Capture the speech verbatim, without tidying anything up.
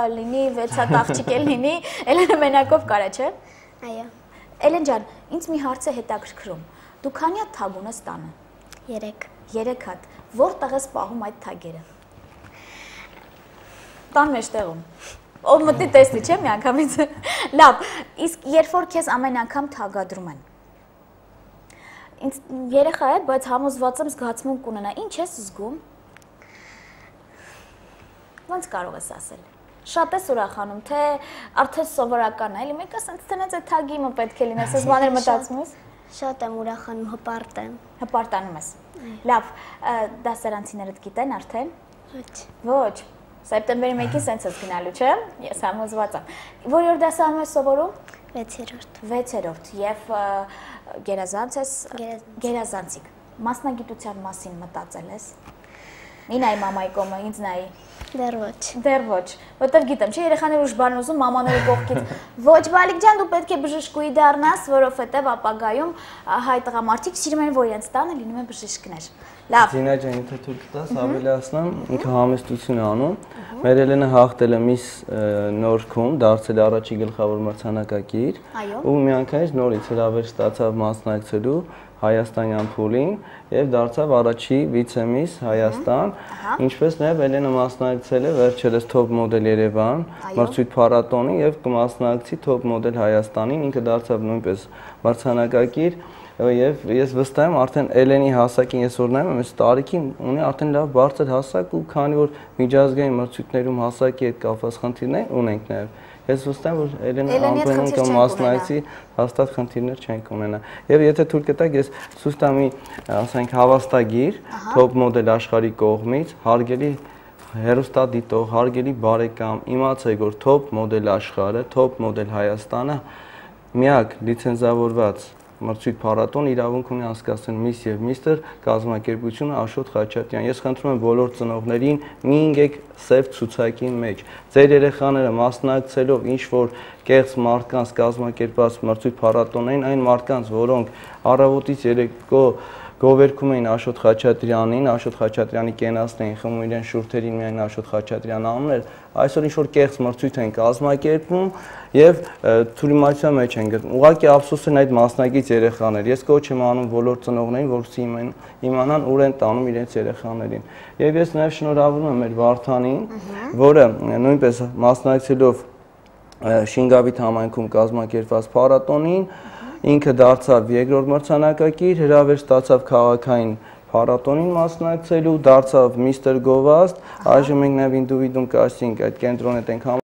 լինի, վեց հատ աղջիկ էլ լինի, Էլենը մենակով կարա, չէ։ Այո։ Էլեն ջան, ինձ մի հարց է հետաքրքրում։ Դու քանի հատ թագ ունես տանը։ Երեք։ Երեք հատ։ Որտեղ ես պահում այդ թագերը։ Տան մեջտեղում։ Ով մտնի տեսնի, չէ՞ միանգամից։ Լավ, իսկ երբ որ քեզ ամեն անգամ թագադրում են։ Ինձ երեխա է, բայց համոզված եմ զգացմունք ունենա։ Ինչ ես զգում։ Ոնց կարող ես ասել։ Շատ ես ուրախանում, թե արդեն սովորական է, էլի մեկը ասենց տնած է թագի իմը պետք է լինես, ես բաներ մտածում ես։ Շատ եմ ուրախանում, հպարտ եմ։ Հպարտանում ես։ Լավ, դասարանցիներդ գիտեն արդեն։ Ոչ։ Ոչ։ Սեպտեմբերի մեկին սենց ես գնալու, չէ՞։ Ես համոզված եմ։ Որ որ դասարանում ես սովորում։ վեցերորդ։ վեցերորդ եւ գերազանց ես գերազանցիկ։ Մասնագիտության մասին մտածել ես։ Ինայ մամայի կողմը, ինձ նայի։ Դեռ ոչ։ Դեռ ոչ, որտեղ գիտեմ, չէ, երեխաները ուշ բան ուզում մամաների կողքից։ Ոչ, բալիկ ջան, դու պետք է բժշկուհի դառնաս, որովհետև ապագայում հայ տղամարդիկ սիրում են, որ իրենց տանը լինում են բժիշկներ։ Լավ։ Զինա ջան, եթե թույլ տաս, ավելացնեմ, ինքը համեստություն է անում։ Մեր Էլենը հաղթել է միս Նորքում, դարձել է առաջի գլխավոր մրցանակակիր, ու միանգամից նորից հրավեր ստացավ մասնակցելու Հայաստանյան փուլին եւ դարձավ առաջի վիցեմիս Հայաստան, ինչպես նաեւ Էլենը մասնակցել է վերջերս Top Model YEREVAN մրցույթ փառատոնին եւ կմասնակցի Top Model Հայաստանին, ինքը դարձավ նույնպես մրցանակակիր եւ ես վստահ եմ արդեն Էլենի հասակին ես որ նայում եմ, այս տարիքին ունի արդեն լավ բարձր հասակ ու քանի որ միջազգային մրցույթներում հասակի հետ կապված խնդիրներ ունենք նաեւ Ես վստահ եմ, որ Էլենը ամբողջովին կամ մասնակցի հաստատ խնդիրներ չենք ունենա։ Եվ եթե թույլ կտաք, ես ցույց տամ մի, ասենք, հավաստագիր Top Model աշխարհի կողմից, հարգելի հեռուստադիտող, հարգելի բարեկամ, իմացեք, որ Top Model աշխարհը, Top Model Հայաստանը միակ լիցենզավորված մրցույթ փառատոն իրավունք ունի անցկացնել Miss եւ Mister կազմակերպությունը Ashot Խաչատրյան։ Ես խնդրում եմ բոլոր ծնողներին մի ինգեք սև ցուցակի մեջ։ Ձեր երեխաները մասնակցելով ինչ որ կեղծ մարդկանց կազմակերպած մրցույթ փառատոնային, այն մարդկանց, որոնք առավոտից երեկո գովերքում էին Ashot Խաչատրյանին, Ashot Խաչատրյանի կենացն էին խմում իրեն շուրթերին միայն Ashot Խաչատրյան-Օվներ, այսօր ինչ որ կեղծ մրցույթ են կազմակերպում եւ թյուրիմացիա մեջ են գտնում։ Ուղղակի ափսոս են այդ մասնակից երեխաներ։ Ես կոչ եմ անում բոլոր ծնողներին, որպեսզի իմանան ուր են տանում իրենց երեխաներին։ Եվ ես նաեւ շնորհավորում եմ մեր Վարդանին, որը նույնպես մասնակցելով Շինգավիթ համայնքում կազմակերպված փառատոնին Ինքը դարձավ երկրորդ մրցանակակիր, հրավեր ստացավ քաղաքային փառատոնին մասնակցելու, դարձավ Mister Govast, այժմ մենք նաև ինդիվիդուում կասինք այդ կենտրոնը ենք